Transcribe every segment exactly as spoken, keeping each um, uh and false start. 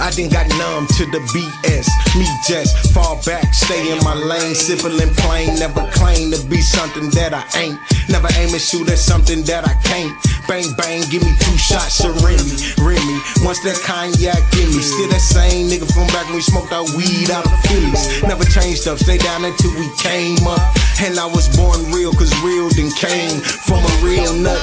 I done got numb to the B S. Me just fall back, stay in my lane, simple and plain. Never claim to be something that I ain't. Never aim and shoot at something that I can't. Bang bang, give me two shots of Remy, Remy. Once that cognac give me, still that same nigga from back when we smoked our weed out of Phillies. Never changed up, stay down until we came up. And I was born real, cause real then came from a real nut.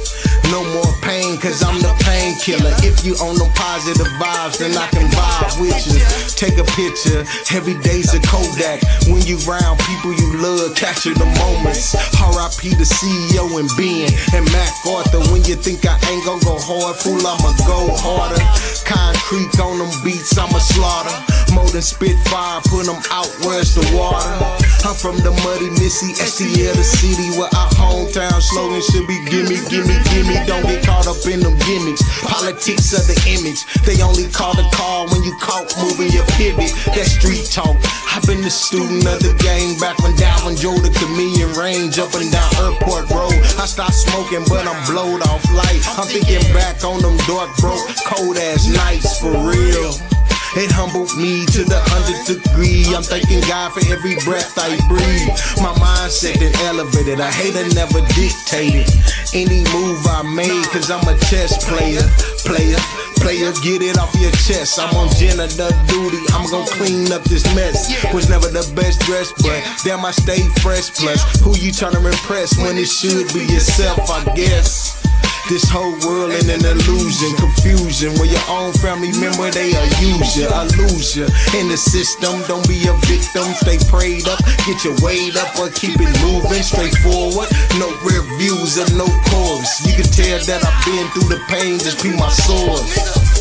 No more pain, cause I'm the painkiller. If you on them positive vibes, then I can vibe with you. Take a picture, every day's a Kodak. When you round people you love, capture the moments. R I P the C E O and Ben and Mac Arthur. When you think I ain't gon' go hard, fool, I'ma go harder. Concrete on them beats, I'ma slaughter. More than Spitfire, put them out where's the water. I'm from the muddy Missy, S C L, the city where our hometown slogan should be gimme, gimme, gimme. Don't get caught up in them gimmicks. Politics of the image. They only call the call when you caught moving your pivot. That street talk. I've been the student of the game back when Dalvin drove the chameleon range up and down Airport Road. I stopped smoking, but I'm blowed off light. I'm thinking back on them dark, broke, cold ass nights for real. It humbled me to the hundredth degree. I'm thanking God for every breath I breathe. My mindset then elevated. I hate it, never dictated any move I made, cause I'm a chess player. Player, player, get it off your chest. I'm on janitor duty, I'm gon' clean up this mess. Was never the best dressed, but damn I stayed fresh. Plus, who you tryna impress when it should be yourself, I guess. This whole world in an illusion, confusion. Where your own family member, they will use ya, I lose ya. In the system, don't be a victim. Stay prayed up, get your weight up, or keep it moving straightforward. No rear views or no chorus. You can tell that I've been through the pain, just be my source.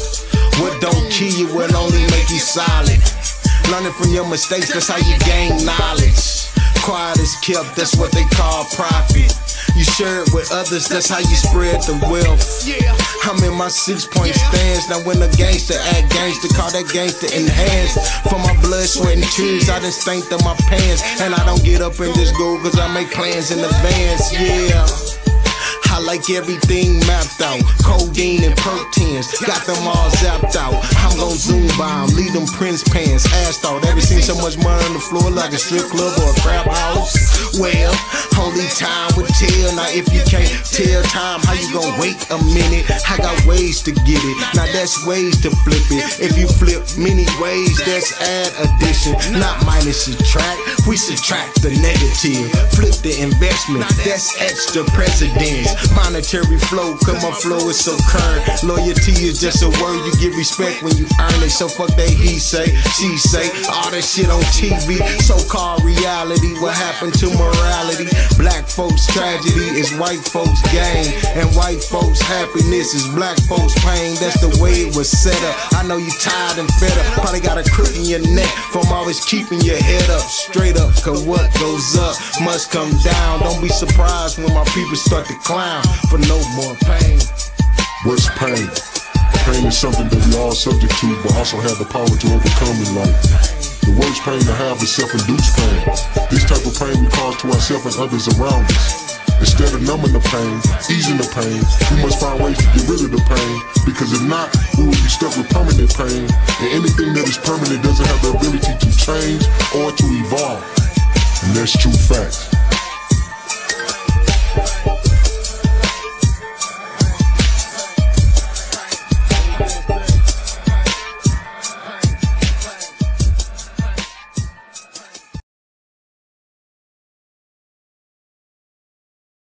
What don't kill you will only make you solid. Learning from your mistakes, that's how you gain knowledge. Quiet is kept, that's what they call profit. You share it with others, that's how you spread the wealth. I'm in my six-point stance. Now when a gangster act gangster, call that gangster enhanced. For my blood, sweat, and tears, I done stanked in my pants. And I don't get up and just go, cause I make plans in advance, yeah. I like everything mapped out. Codeine and perk tens, got them all zapped out. I'm gon' zoom by 'em, leave them Prince pants, assed out. Ever seen so much money on the floor like a strip club or a crap house? Well, only time would tell. Now if you can't tell time, how you gon' wait a minute? I got ways to get it, now that's ways to flip it. If you flip many ways, that's add addition, not minus subtract. We subtract the negative, flip the investment, that's extra precedence. Monetary flow, cause my flow is so current. Loyalty is just a word, you get respect when you earn it. So fuck that he say, she say, all that shit on T V. So-called reality, what happened to morality? Black folks' tragedy is white folks' gain, and white folks' happiness is black folks' pain. That's the way it was set up. I know you tired and fed up, probably got a crook in your neck from always keeping your head up, straight up. Cause what goes up must come down. Don't be surprised when my people start to clown for no more pain. What's pain? Pain is something that we all subject to, but also have the power to overcome in life. The worst pain to have is self-induced pain. This type of pain we cause to ourselves and others around us. Instead of numbing the pain, easing the pain, we must find ways to get rid of the pain, because if not, we will be stuck with permanent pain, and anything that is permanent doesn't have the ability to change or to evolve. And that's true fact.